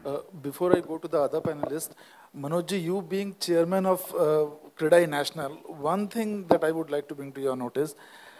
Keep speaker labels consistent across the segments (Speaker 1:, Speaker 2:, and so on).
Speaker 1: Before I go to the other panelists, Manojji, you being chairman of CREDAI National, one thing that I would like to bring to your notice,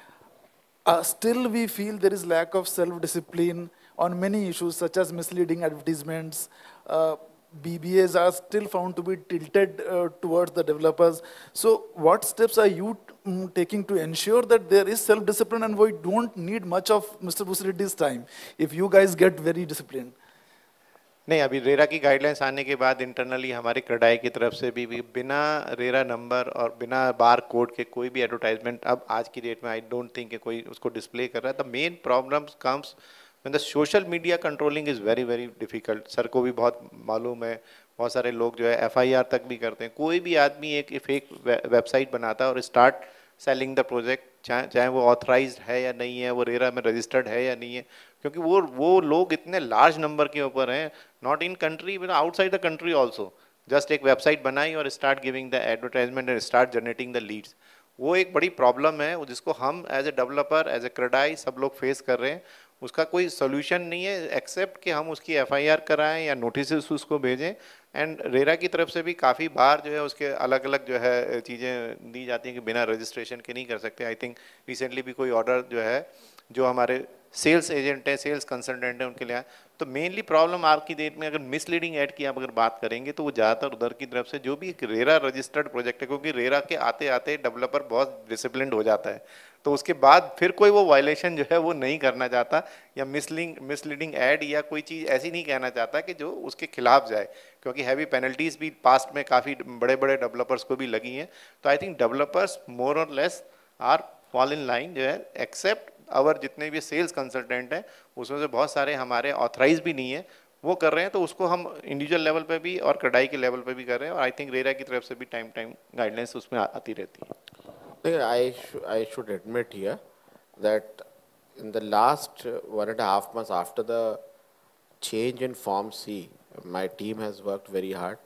Speaker 1: still we feel there is lack of self-discipline on many issues such as misleading advertisements. BBAs are still found to be tilted towards the developers. So what steps are you taking to ensure that there is self-discipline and we don't need much of Mr. Busireddy's time if you guys get very disciplined?
Speaker 2: नहीं, अभी RERA की guidelines आने के बाद internally हमारे क्रेडाई की तरफ से भी बिना रेरा नंबर और बिना बार कोड के कोई भी एडवर्टाइजमेंट अब आज की डेट में आई डोंट थिंक कि कोई उसको डिस्प्ले कर रहा है. The main problem comes when the social media controlling is very very difficult. Sir को भी बहुत मालूम है, बहुत सारे लोग जो है FIR तक भी करते हैं. कोई भी आदमी एक फेक वेबसाइट बनाता है और स्टार्ट सेलिंग द प्रोजेक्ट, चाहे वो ऑथराइज्ड है या नहीं है, वो रेरा में रजिस्टर्ड है या नहीं है, क्योंकि वो लोग इतने लार्ज नंबर के ऊपर हैं, not in country but outside the country also. Just एक वेबसाइट बनाई और start giving the advertisement and start generating the leads. वो एक बड़ी प्रॉब्लम है जिसको हम as a developer, as a CREDAI सब लोग फेस कर रहे हैं. उसका कोई सोल्यूशन नहीं है एक्सेप्ट कि हम उसकी FIR कराएं या नोटिस उसको भेजें. एंड रेरा की तरफ से भी काफ़ी बार जो है उसके अलग अलग जो है चीज़ें दी जाती हैं कि बिना रजिस्ट्रेशन के नहीं कर सकते. आई थिंक रिसेंटली भी कोई ऑर्डर जो है जो हमारे सेल्स एजेंट है, सेल्स कंसल्टेंट है, उनके लिए. तो मेनली प्रॉब्लम आज की डेट में अगर मिसलीडिंग ऐड की आप अगर बात करेंगे तो वो ज़्यादातर उधर की तरफ से जो भी एक रेरा रजिस्टर्ड प्रोजेक्ट है, क्योंकि रेरा के आते आते डेवलपर बहुत डिसिप्लिन्ड हो जाता है, तो उसके बाद फिर कोई वो वायलेशन जो है वो नहीं करना चाहता या मिसलीडिंग ऐड या कोई चीज़ ऐसी नहीं कहना चाहता कि जो उसके खिलाफ जाए, क्योंकि हैवी पेनल्टीज भी पास्ट में काफ़ी बड़े बड़े डेवलपर्स को भी लगी हैं. तो आई थिंक डेवलपर्स मोर और less are fall in line जो है, एक्सेप्ट अवर जितने भी सेल्स कंसल्टेंट हैं उसमें से बहुत सारे हमारे ऑथराइज भी नहीं है, वो कर रहे हैं. तो उसको हम इंडिविजुअल लेवल पे भी और क्रेडाई के लेवल पे भी कर रहे हैं. और आई थिंक रेरा की तरफ से भी टाइम गाइडलाइंस उसमें आती रहती है.
Speaker 3: I should admit here that in the last 1.5 months after the change in Form C, my team has worked very hard.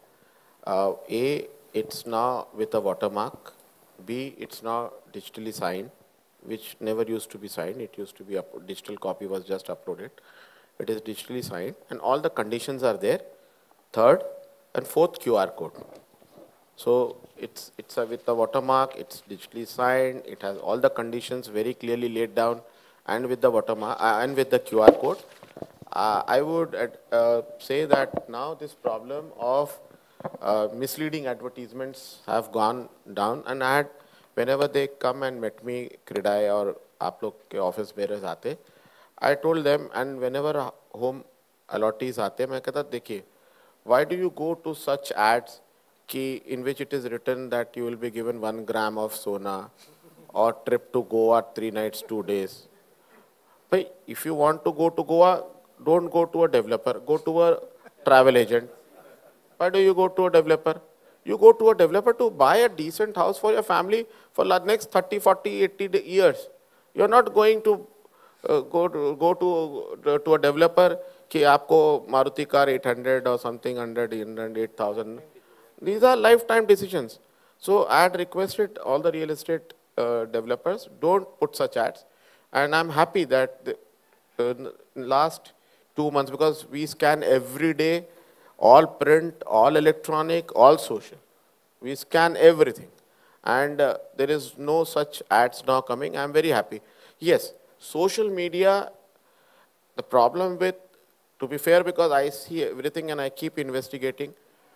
Speaker 3: It's now with a watermark. B, it's now digitally signed, which never used to be signed. It used to be digital copy was just uploaded. It is digitally signed, and all the conditions are there. Third and fourth QR code. So it's with the watermark. It's digitally signed. It has all the conditions very clearly laid down, and with the watermark and with the QR code. I would say that now this problem of misleading advertisements have gone down, and I had, whenever they come and met me, CREDAI or आप लोग के office bearers आते, I told them, and whenever home allottees आते, मैं कहता देखिए, why do you go to such ads in which it is written that you will be given 1 gram of sona or trip to Goa 3 nights 2 days. But if you want to go to Goa, don't go to a developer, go to a travel agent. Why do you go to a developer? You go to a developer to buy a decent house for your family for the next 30, 40, 80 years. You're not going to go to a developer कि आपको Maruti car 800 or something 100, 8,000. These are lifetime decisions. So I had requested all the real estate developers, don't put such ads. And I'm happy that the last 2 months, because we scan every day, all print, all electronic, all social. We scan everything. And there is no such ads now coming. I'm very happy. Yes, social media, the problem with, to be fair, because I see everything and I keep investigating,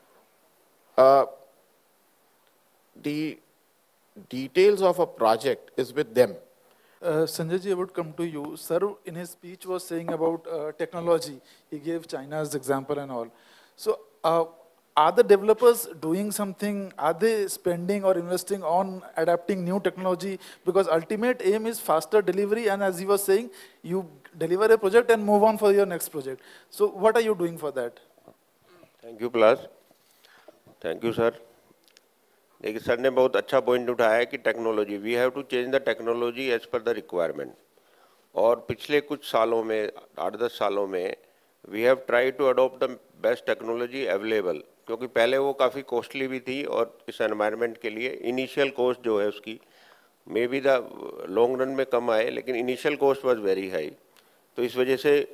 Speaker 3: the details of a project is with them.
Speaker 1: Sanjay ji, I would come to you. Sir, in his speech was saying about technology. He gave China's example and all. So are the developers doing something? Are they spending or investing on adapting new technology? Because ultimate aim is faster delivery, and as he was saying, you deliver a project and move on for your next project. So what are you doing for that?
Speaker 4: Thank you, Plas. Thank you, sir. देखिए sir ने बहुत अच्छा point उठाया है कि technology, we have to change the technology as per the requirement. और पिछले कुछ सालों में, 8-10 सालों में, we have try to adopt the best technology available, क्योंकि पहले वो काफ़ी कॉस्टली भी थी और इस एनवायरनमेंट के लिए इनिशियल कॉस्ट जो है उसकी may be the long run में कम आए, लेकिन initial cost was very high. तो इस वजह से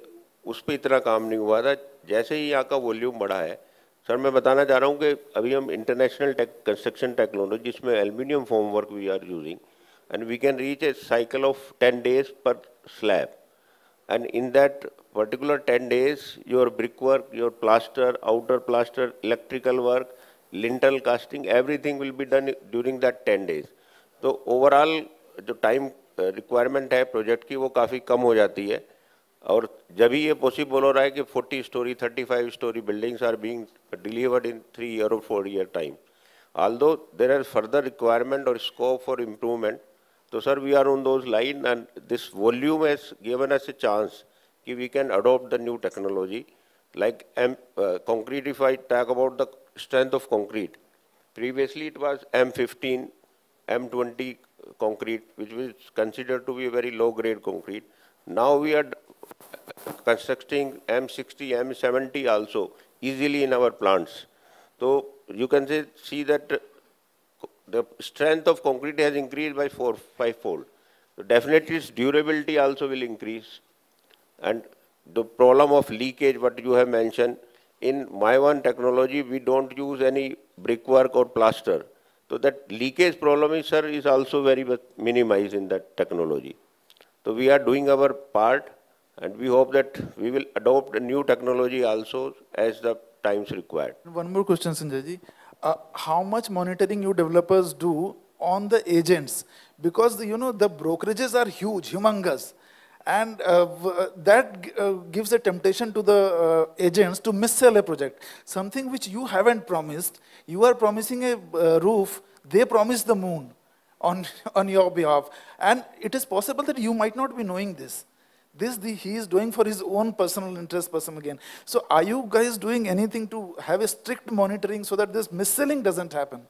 Speaker 4: उस पर इतना काम नहीं हुआ था। जैसे ही यहाँ का वॉल्यूम बढ़ा है सर, मैं बताना चाह रहा हूँ कि अभी हम इंटरनेशनल कंस्ट्रक्शन टेक्नोलॉजी जिसमें aluminium formwork we are using and we can reach a cycle of 10 days per slab, and in that particular 10 days your brickwork, your plaster, outer plaster, electrical work, lintel casting, everything will be done during that 10 days. तो overall जो time requirement है project की वो काफ़ी कम हो जाती है, और जब भी ये पॉसिबल हो रहा है कि 40 story 35 story buildings are being delivered in 3 year or 4 year time. Although there is further requirement or scope for improvement, so sir, we are on those lines, and this volume has given us a chance that we can adopt the new technology. Like concrete, if I talk about the strength of concrete, previously it was M15, M20 concrete, which was considered to be a very low grade concrete. Now we are constructing M60, M70 also easily in our plants. So you can see that the strength of concrete has increased by 4-5 fold. So definitely its durability also will increase. And the problem of leakage, what you have mentioned, in my one technology, we don't use any brickwork or plaster. So that leakage problem is, sir, is also very much minimized in that technology. So we are doing our part, and we hope that we will adopt a new technology also as the times required.
Speaker 1: One more question, Sanjay ji. How much monitoring you developers do on the agents? Because the brokerages are huge, humongous, and that gives a temptation to the agents to missell a project. Something which you haven't promised. You are promising a roof, they promise the moon on your behalf. And it is possible that you might not be knowing this. He is doing for his own personal interest, personal gain. So are you guys doing anything to have a strict monitoring so that this mis-selling doesn't happen?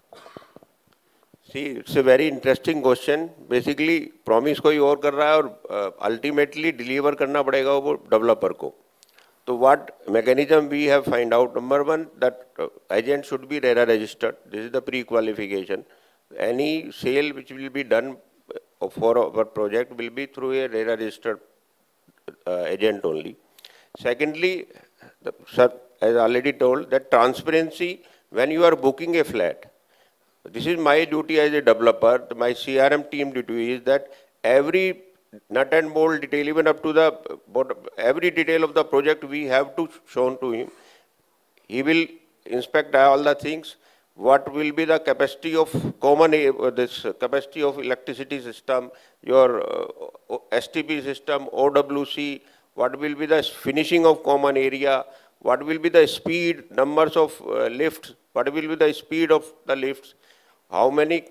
Speaker 4: See, it's a very interesting question. Basically, promise कोई और कर रहा है और ultimately deliver करना पड़ेगा वो developer को. So what mechanism we have find out? Number one, that agent should be RERA registered. This is the pre-qualification. Any sale which will be done for our project will be through a RERA registered agent only. Secondly, sir, as already told, that transparency when you are booking a flat. This is my duty as a developer. My CRM team duty is that every nut and bolt detail, even up to the every detail of the project, we have to show to him. He will inspect all the things. What will be the capacity of common this capacity of electricity system, your STP system, OWC, what will be the finishing of common area, what will be the speed, numbers of lifts, what will be the speed of the lifts, how many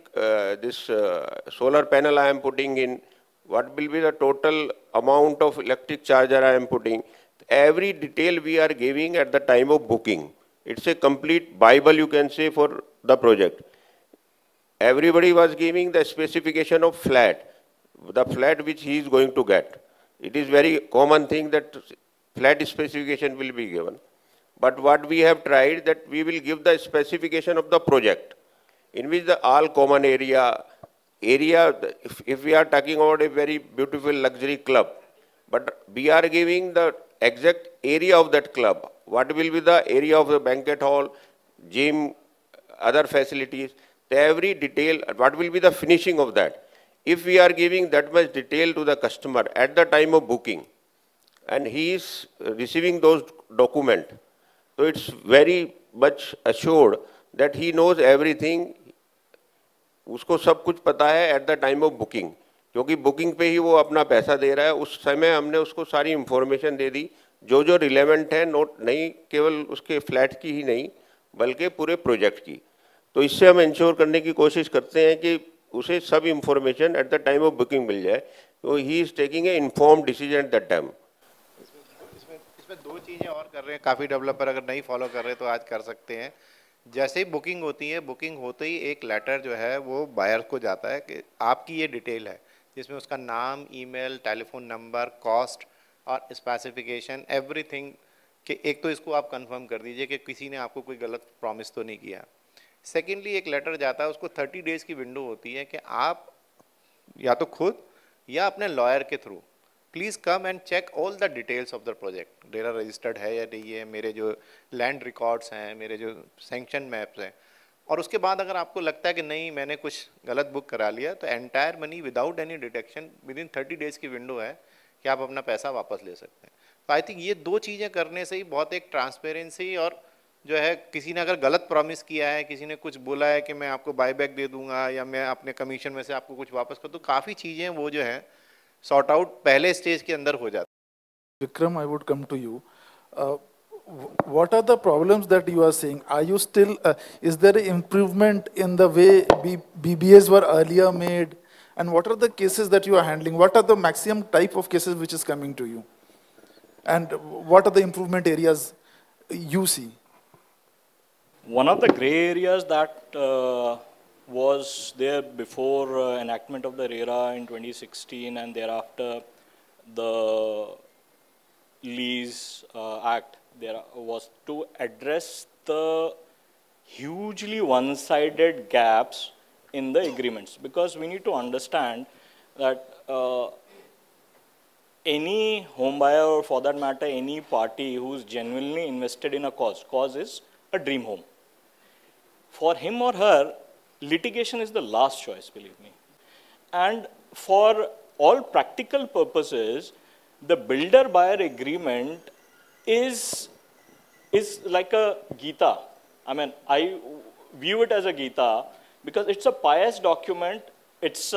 Speaker 4: solar panel I am putting in, what will be the total amount of electric charger I am putting. Every detail we are giving at the time of booking. It's a complete Bible, you can say, for the project. Everybody was giving the specification of flat, the flat which he is going to get. It is very common thing that flat specification will be given. But what we have tried, that we will give the specification of the project, in which the all common area, if we are talking about a very beautiful luxury club, but we are giving the exact area of that club. What will be the area of the banquet hall, gym, other facilities, every detail, what will be the finishing of that. If we are giving that much detail to the customer at the time of booking, and he is receiving those documents, so it's very much assured that he knows everything, उसको सब कुछ पता है at the time of booking, क्योंकि booking पे ही वो अपना पैसा दे रहा है. उस समय हमने उसको सारी इंफॉर्मेशन दे दी जो रिलेवेंट है, नोट नहीं केवल उसके फ्लैट की ही नहीं बल्कि पूरे प्रोजेक्ट की. तो इससे हम इंश्योर करने की कोशिश करते हैं कि उसे सब information at the time of booking मिल जाए, तो ही is taking a informed decision at that time.
Speaker 2: इसमें दो चीज़ें और कर रहे हैं काफ़ी डेवलपर, अगर नहीं फॉलो कर रहे तो आज कर सकते हैं. जैसे ही बुकिंग होती है, बुकिंग होते ही एक लेटर जो है वो बायर को जाता है कि आपकी ये डिटेल है, जिसमें उसका नाम, ईमेल, टेलीफोन नंबर, कॉस्ट और स्पेसिफिकेशन, एवरीथिंग कि एक तो इसको आप कंफर्म कर दीजिए कि किसी ने आपको कोई गलत प्रॉमिस तो नहीं किया. सेकेंडली एक लेटर जाता है, उसको 30 डेज़ की विंडो होती है कि आप या तो खुद या अपने लॉयर के through please come and check all the details of the project, RERA registered है या नहीं है, मेरे जो लैंड रिकॉर्ड्स हैं, मेरे जो सैंक्शन मैप्स हैं, और उसके बाद अगर आपको लगता है कि नहीं मैंने कुछ गलत बुक करा लिया, तो entire money without any deduction within 30 days की विंडो है कि आप अपना पैसा वापस ले सकते हैं। तो आई थिंक ये दो चीज़ें करने से ही बहुत एक ट्रांसपेरेंसी, और जो है किसी ने अगर गलत प्रॉमिस किया है, किसी ने कुछ बोला है कि मैं आपको बायबैक दे दूंगा या मैं अपने कमीशन में से आपको कुछ वापस कर दूँ, काफ़ी चीज़ें वो जो है सॉर्ट आउट पहले स्टेज के अंदर हो जाती।
Speaker 1: Vikram, I would come to you. What are the problems that you are seeing? Are you still, is there an improvement in the way BBAs were earlier made? And what are the cases that you are handling? What are the maximum type of cases which is coming to you? And what are the improvement areas you see?
Speaker 5: One of the gray areas that was there before enactment of the RERA in 2016 and thereafter the Lease Act, there was to address the hugely one-sided gaps in the agreements, because we need to understand that any home buyer, or for that matter any party who's genuinely invested in a cause is a dream home. For him or her, litigation is the last choice, believe me. And for all practical purposes, the builder-buyer agreement is like a Gita. I mean, I view it as a Gita because it's a pious document. It's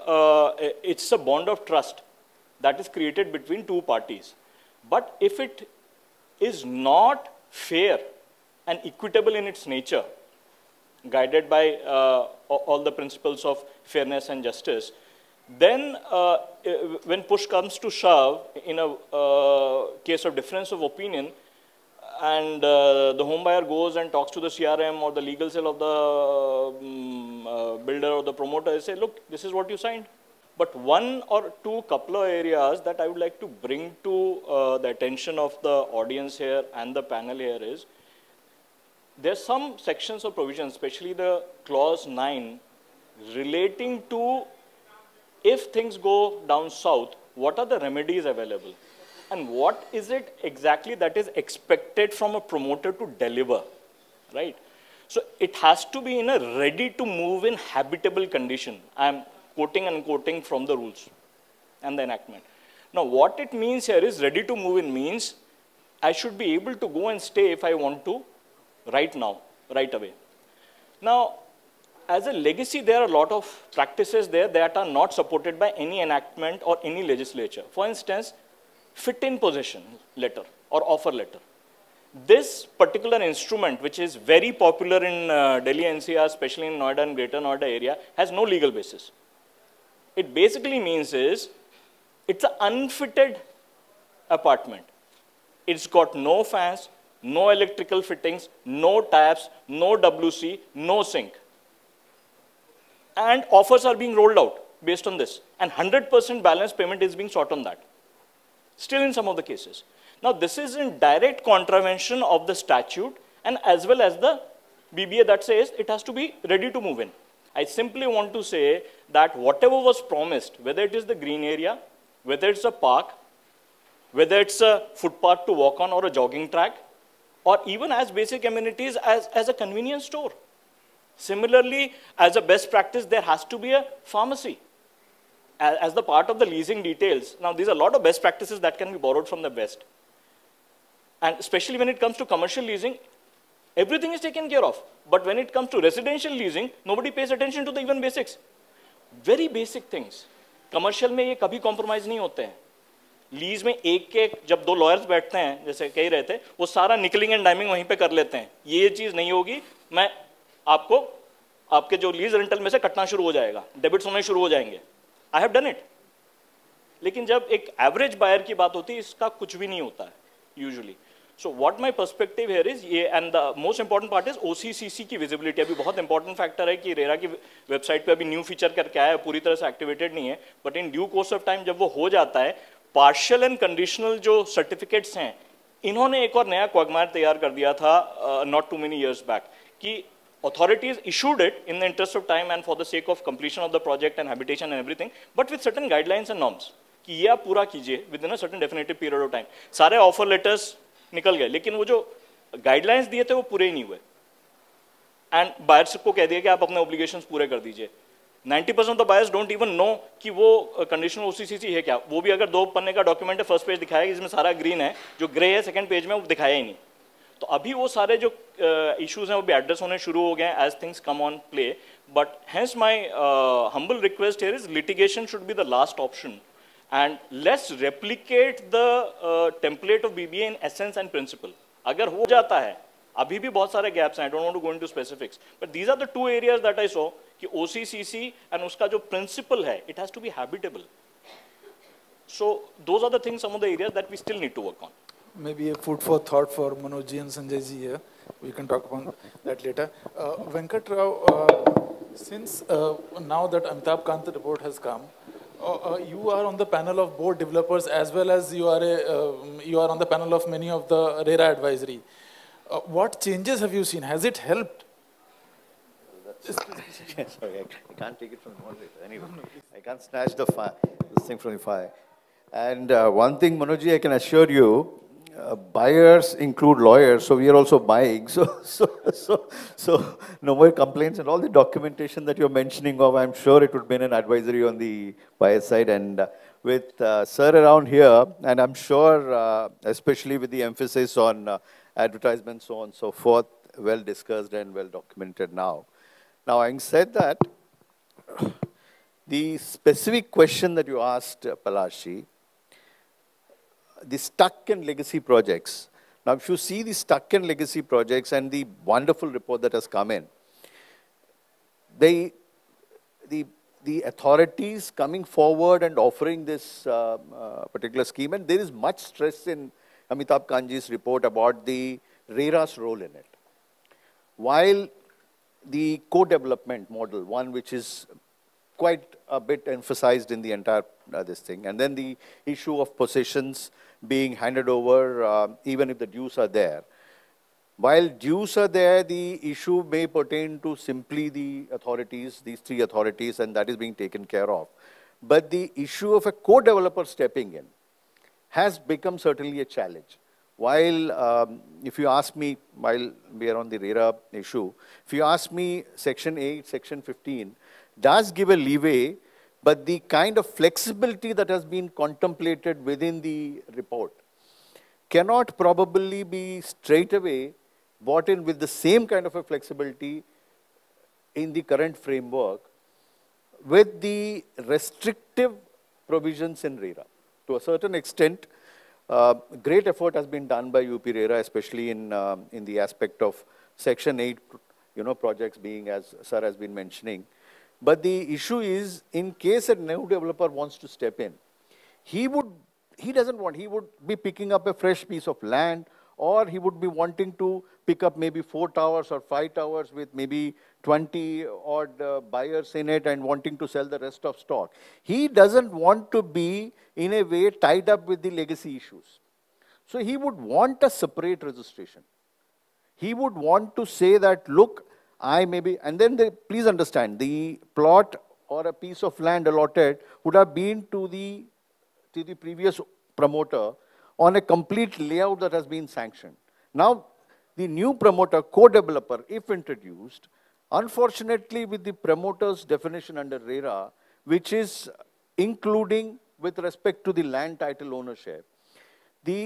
Speaker 5: a bond of trust that is created between two parties. But if it is not fair and equitable in its nature, guided by all the principles of fairness and justice, then when push comes to shove in a case of difference of opinion, and the home buyer goes and talks to the CRM or the legal cell of the builder or the promoter and say, look, this is what you signed. But one or two couple of areas that I would like to bring to the attention of the audience here and the panel here is, there's some sections of provisions, especially the clause 9, relating to if things go down south, what are the remedies available? And what is it exactly that is expected from a promoter to deliver, right? So it has to be in a ready to move in habitable condition. I'm quoting and unquoting from the rules and the enactment. Now what it means here is ready to move in means I should be able to go and stay if I want to right now, right away. Now, as a legacy, there are a lot of practices there that are not supported by any enactment or any legislature. For instance, fit-in possession letter or offer letter. This particular instrument, which is very popular in Delhi NCR, especially in Noida and Greater Noida area, has no legal basis. It basically means is, it's an unfitted apartment. It's got no fans, no electrical fittings, no taps, no WC, no sink. And offers are being rolled out based on this. And 100% balance payment is being sought on that. Still in some of the cases. Now this is in direct contravention of the statute and as well as the BBA that says it has to be ready to move in. I simply want to say that whatever was promised, whether it is the green area, whether it's a park, whether it's a footpath to walk on or a jogging track, or even as basic amenities as a convenience store. Similarly, as a best practice, there has to be a pharmacy as the part of the leasing details. Now, these are a lot of best practices that can be borrowed from the best. And especially when it comes to commercial leasing, everything is taken care of. But when it comes to residential leasing, nobody pays attention to the even basics. Very basic things. Commercial में ये कभी compromise नहीं होते हैं. Lease में एक जब दो लॉयर्स बैठते हैं जैसे कह रहे थे वो सारा निकलिंग एंड डाइमिंग वहीं पे कर लेते हैं, ये चीज नहीं होगी, मैं आपको आपके जो लीज रेंटल में से कटना शुरू हो जाएगा, डेबिट्स होने शुरू हो जाएंगे. I have done it. लेकिन जब एक एवरेज बायर की बात होती है इसका कुछ भी नहीं होता है usually. So what my perspective here is ये, and the most important part is O C C C की विजिबिलिटी. अभी बहुत इंपॉर्टेंट फैक्टर है कि रेरा की वेबसाइट पे अभी न्यू फीचर करके आया है, पूरी तरह से एक्टिवेटेड नहीं है, but in due course of time जब वो हो जाता है, पार्शियल एंड कंडीशनल जो सर्टिफिकेट्स हैं, इन्होंने एक और नया क्वागमायर तैयार कर दिया था not too many years back कि authorities issued it in the interest of time and for the sake of completion of the project and habitation and everything, but with certain guidelines and norms. कि ये आप पूरा कीजिए within a certain definitive period of time. सारे offer letters निकल गए, लेकिन वो जो गाइडलाइंस दिए थे वो पूरे ही नहीं हुए, एंड बायर्स को कह दिया कि आप अपने ऑब्लिगेशंस पूरे कर दीजिए। 90% of the buyers don't even know कि वो कंडीशनल ओसीसीसी है क्या। वो भी अगर 2 पन्ने का डॉक्यूमेंट है, फर्स्ट पेज दिखाया इसमें सारा ग्रीन है, जो ग्रे है सेकंड पेज में वो दिखाया ही नहीं। तो अभी वो सारे जो इश्यूज हैं वो भी एड्रेस होने शुरू हो गए हैं as things come on play, but hence my humble request here is litigation should be the last option and let's replicate the template of BBA in essence and principle. अगर हो जाता है, अभी भी बहुत सारे गैप्स हैं, I don't want to go into specifics, but these are the 2 areas that I saw कि ओसीसीसी एंड उसका जो प्रिंसिपल है it has to be habitable. So those are the things, some of the areas that we still need to work on.
Speaker 1: Maybe a food for thought for Manoj ji and Sanjay ji here. We can talk about that later. Venkat Rao, since now that Amitabh Kant report has come, you are on the panel of board developers as well as you are on the panel of many of the RERA advisory. What changes have you seen? Has it helped?
Speaker 6: Sorry, I can't take it from the moderator. Anyway, I can't snatch this thing from the fire. And one thing, Manoj ji, I can assure you, buyers include lawyers, so we are also buying. So no more complaints, and all the documentation that you're mentioning of, I'm sure it would be an advisory on the buyer side. And with sir around here, and I'm sure, especially with the emphasis on advertisements, so on and so forth, well discussed and well documented now. Now, having said that, the specific question that you asked, Palashi, the stuck and legacy projects. Now, if you see the stuck and legacy projects and the wonderful report that has come in, the authorities coming forward and offering this particular scheme, and there is much stress in Amitabh Kantji's report about the RERA's role in it. While the co-development model, one which is quite a bit emphasized in the entire this thing, and then the issue of possessions being handed over even if the dues are there. While dues are there, the issue may pertain to simply the authorities, these 3 authorities, and that is being taken care of. But the issue of a co-developer stepping in has become certainly a challenge. While, if you ask me, while we are on the RERA issue, if you ask me, Section 8, Section 15 does give a leeway, but the kind of flexibility that has been contemplated within the report cannot probably be straight away brought in with the same kind of a flexibility in the current framework with the restrictive provisions in RERA. To a certain extent, great effort has been done by UP RERA, especially in the aspect of Section 8, projects being, as Sir has been mentioning. But the issue is, in case a new developer wants to step in, he would be picking up a fresh piece of land, or he would be wanting to pick up maybe 4 towers or 5 towers with maybe 20 odd buyers in it and wanting to sell the rest of stock. He doesn't want to be, in a way, tied up with the legacy issues. So he would want a separate registration. He would want to say that, look, I may be, and then please understand, the plot or a piece of land allotted would have been to the previous promoter on a complete layout that has been sanctioned. Now, the new promoter, co-developer, if introduced, unfortunately with the promoter's definition under RERA, which is including with respect to the land title ownership, the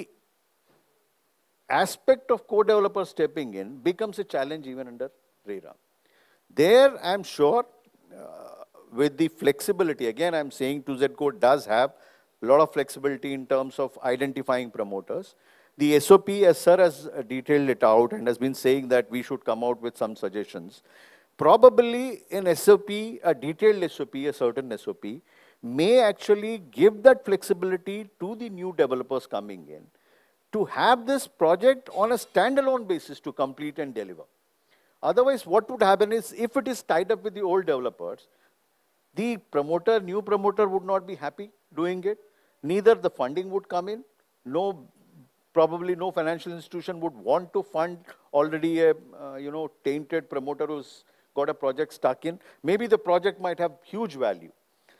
Speaker 6: aspect of co-developer stepping in becomes a challenge even under RERA. There, I'm sure, with the flexibility, again, I'm saying 2Z code does have a lot of flexibility in terms of identifying promoters. The SOP, as Sir has detailed it out and has been saying that we should come out with some suggestions. Probably in SOP, a detailed SOP, a certain SOP, may actually give that flexibility to the new developers coming in to have this project on a standalone basis to complete and deliver. Otherwise, what would happen is, if it is tied up with the old developers, the new promoter would not be happy doing it. Neither the funding would come in. Probably no financial institution would want to fund already a, tainted promoter who's got a project stuck in. Maybe the project might have huge value.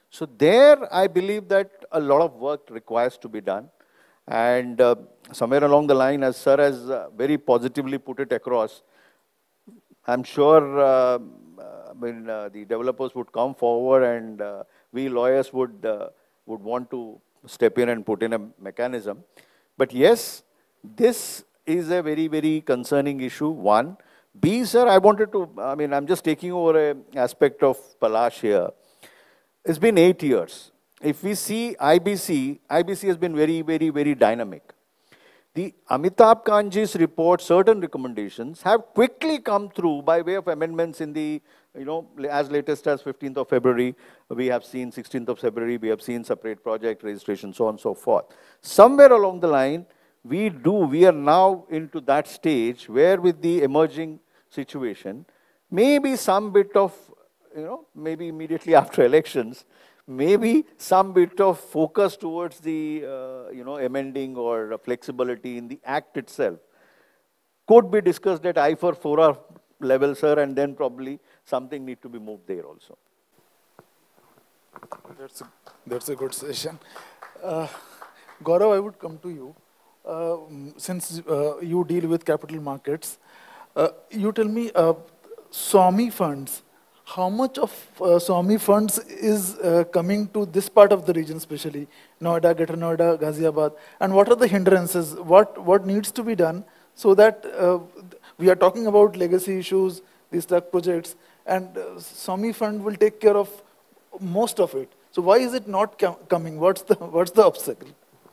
Speaker 6: So there, I believe that a lot of work requires to be done. And somewhere along the line, as Sir has very positively put it across, I'm sure the developers would come forward, and we lawyers would want to step in and put in a mechanism. But yes, this is a very, very concerning issue, one. B, sir, I wanted to, I'm just taking over an aspect of Palash here. It's been 8 years. If we see IBC has been very, very, very dynamic. The Amitabh Kanji's report, certain recommendations have quickly come through by way of amendments in the, as latest as 15th of February, we have seen 16th of February, we have seen separate project registration, so on and so forth. Somewhere along the line, we are now into that stage where with the emerging situation, maybe some bit of, maybe immediately after elections, maybe some bit of focus towards the, amending or flexibility in the act itself could be discussed at I for fora level, sir, and then probably something need to be moved there also.
Speaker 1: That's a good session. Gaurav, I would come to you. Since you deal with capital markets, you tell me, SWAMI funds, how much of SWAMI funds is coming to this part of the region, especially Noida, Greater Noida, Ghaziabad, and what are the hindrances? What needs to be done so that we are talking about legacy issues, these drug projects, and SWAMI fund will take care of most of it. So why is it not coming? What's the obstacle?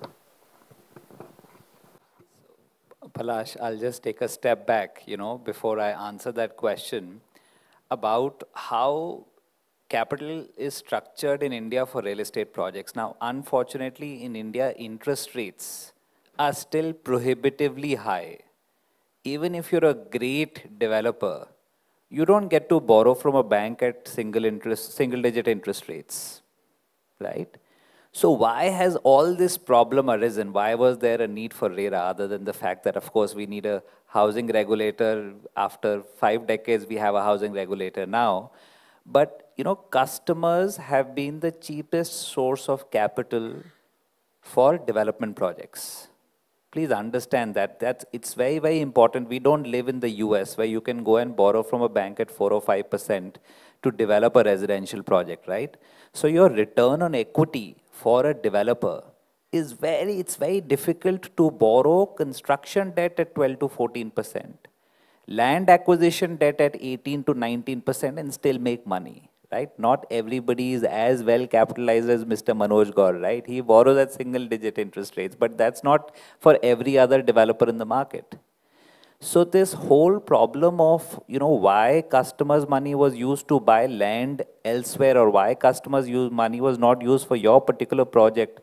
Speaker 7: Palash, I'll just take a step back, before I answer that question about how capital is structured in India for real estate projects. Now, unfortunately, in India, interest rates are still prohibitively high. Even if you're a great developer, you don't get to borrow from a bank at single-digit interest rates, right? So why has all this problem arisen? Why was there a need for RERA other than the fact that, of course, we need a housing regulator? After 5 decades, we have a housing regulator now. But, customers have been the cheapest source of capital for development projects. Please understand that. It's very, very important. We don't live in the US where you can go and borrow from a bank at 4 or 5% to develop a residential project, right? So your return on equity for a developer is it's very difficult to borrow construction debt at 12 to 14%, land acquisition debt at 18 to 19% and still make money, right? Not everybody is as well capitalized as Mr. Manoj Gaur, right? He borrows at single-digit interest rates, but that's not for every other developer in the market. So this whole problem of, why customers' money was used to buy land elsewhere or why customers' money was not used for your particular project,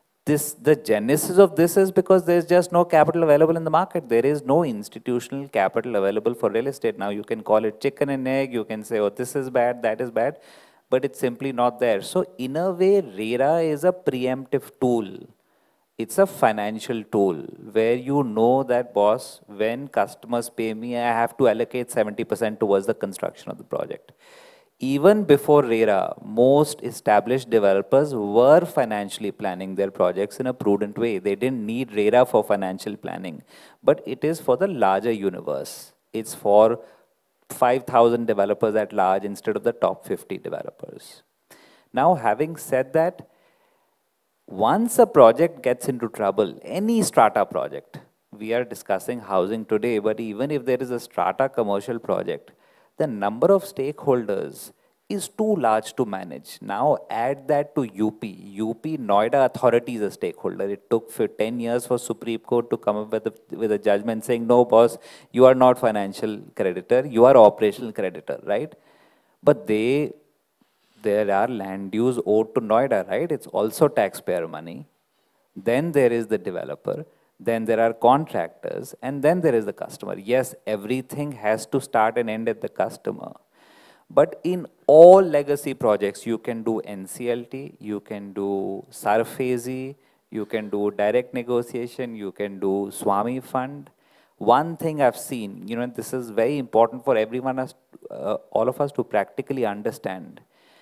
Speaker 7: the genesis of this is because there's just no capital available in the market. There is no institutional capital available for real estate. Now you can call it chicken and egg, you can say, oh, this is bad, that is bad, but it's simply not there. So in a way, RERA is a preemptive tool. It's a financial tool where you know that, boss, when customers pay me, I have to allocate 70% towards the construction of the project. Even before RERA, most established developers were financially planning their projects in a prudent way. They didn't need RERA for financial planning, but it is for the larger universe. It's for 5,000 developers at large instead of the top 50 developers. Now, having said that, once a project gets into trouble, any strata project, we are discussing housing today, but even if there is a strata commercial project, the number of stakeholders is too large to manage. Now add that to UP. UP Noida Authority is a stakeholder. It took 10 years for Supreme Court to come up with a judgment saying, no, boss, you are not financial creditor, you are operational creditor, right? But there are land dues owed to Noida, right? It's also taxpayer money. Then there is the developer. Then there are contractors. And then there is the customer. Yes, everything has to start and end at the customer. But in all legacy projects, you can do NCLT, you can do SARFAESI, you can do direct negotiation, you can do SWAMI fund. One thing I've seen, this is very important for everyone, all of us to practically understand.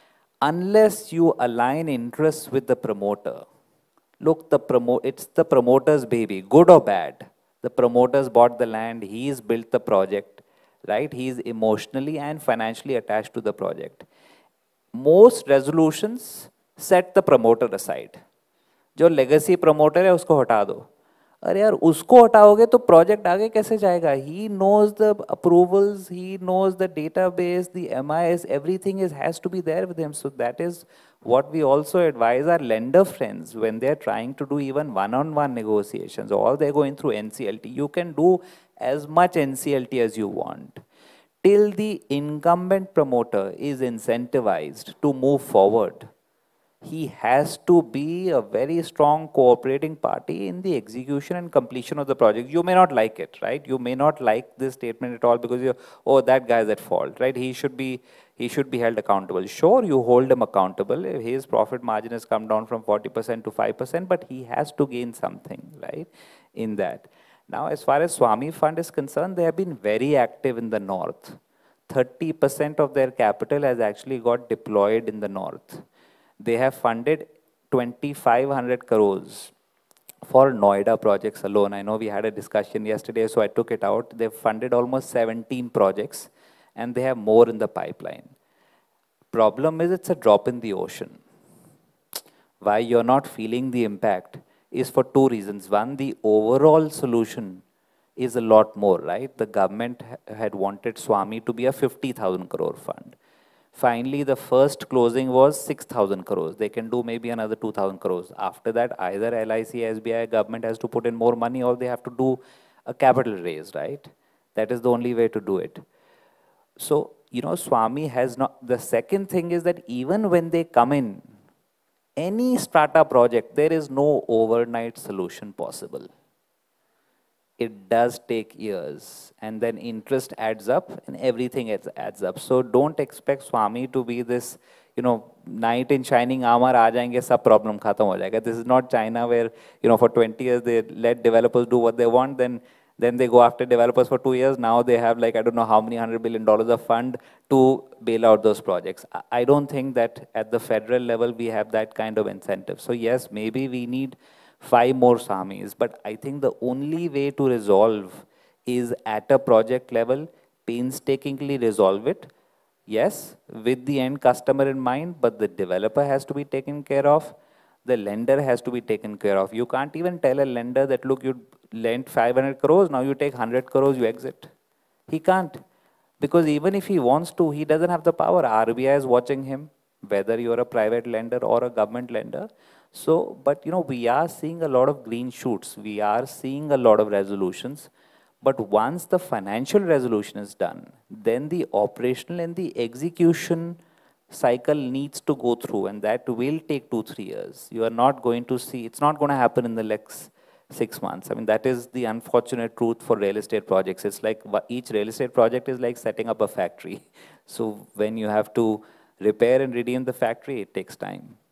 Speaker 7: unless you align interests with the promoter, look, it's the promoter's baby, good or bad. The promoters bought the land, he's built the project, right? He's emotionally and financially attached to the project. Most resolutions set the promoter aside. जो legacy promoter है उसको हटा दो. अरे यार उसको हटाओगे तो project आगे कैसे जाएगा? He knows the approvals, he knows the database, the MIS, everything has to be there with him. So that is what we also advise our lender friends when they're trying to do even one-on-one negotiations, or they're going through NCLT. You can do as much NCLT as you want. Till the incumbent promoter is incentivized to move forward, he has to be a very strong cooperating party in the execution and completion of the project. You may not like it, right? You may not like this statement at all because you're, oh, that guy's at fault, right? He should be held accountable. Sure, you hold him accountable. His profit margin has come down from 40% to 5%, but he has to gain something, right, in that. Now, as far as Swami Fund is concerned, they have been very active in the north. 30% of their capital has actually got deployed in the north. They have funded 2,500 crores for Noida projects alone. I know we had a discussion yesterday, so I took it out. They've funded almost 17 projects, and they have more in the pipeline. Problem is, it's a drop in the ocean. Why you're not feeling the impact is for two reasons. One, the overall solution is a lot more, right? The government had wanted Swami to be a 50,000 crore fund. Finally, the first closing was 6,000 crores. They can do maybe another 2,000 crores. After that, either LIC, SBI, government has to put in more money, or they have to do a capital raise, right? That is the only way to do it. So, you know, Swami has not, the second thing is that even when they come in, any strata project, there is no overnight solution possible. It does take years, and then interest adds up and everything adds up. So don't expect Swami to be this, you know, knight in shining armor, aa jayenge, sab problem khatam ho jayega. This is not China where, you know, for 20 years they let developers do what they want, then they go after developers for 2 years. Now they have like, I don't know how many $100 billion of fund to bail out those projects. I don't think that at the federal level we have that kind of incentive. So yes, maybe we need 5 more Swamis, but I think the only way to resolve is at a project level, painstakingly resolve it. Yes, with the end customer in mind, but the developer has to be taken care of. The lender has to be taken care of. You can't even tell a lender that, look, you lent 500 crores, now you take 100 crores, you exit. He can't. Because even if he wants to, he doesn't have the power. RBI is watching him, whether you're a private lender or a government lender. So, but you know, we are seeing a lot of green shoots. We are seeing a lot of resolutions. But once the financial resolution is done, then the operational and the execution cycle needs to go through, and that will take 2-3 years. You are not going to see, it's not going to happen in the next 6 months. I mean, that is the unfortunate truth for real estate projects. It's like each real estate project is like setting up a factory. So when you have to repair and redeem the factory, it takes time.